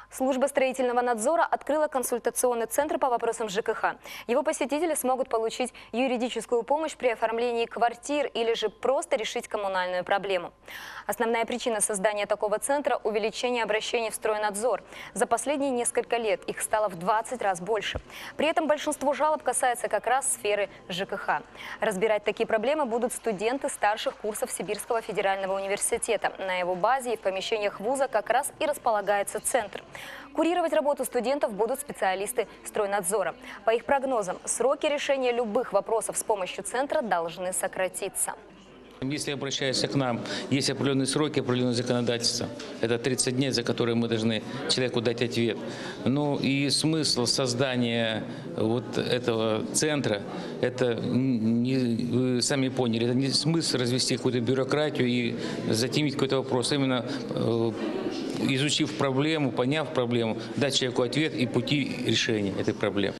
Служба строительного надзора открыла консультационный центр по вопросам ЖКХ. Его посетители смогут получить юридическую помощь при оформлении квартир или же просто решить коммунальную проблему. Основная причина создания такого центра – увеличение обращений в стройнадзор. За последние несколько лет их стало в 20 раз больше. При этом большинство жалоб касается как раз сферы ЖКХ. Разбирать такие проблемы будут студенты старших курсов Сибирского федерального университета. На его базе и в помещениях вуза как раз и располагается центр. Курировать работу студентов будут специалисты стройнадзора. По их прогнозам, сроки решения любых вопросов с помощью центра должны сократиться. Если обращаясь к нам, есть определенные сроки, определенное законодательство. Это 30 дней, за которые мы должны человеку дать ответ. Ну и смысл создания вот этого центра, это, вы сами поняли, это не смысл развести какую-то бюрократию и затемить какой-то вопрос. Именно изучив проблему, поняв проблему, дать человеку ответ и пути решения этой проблемы.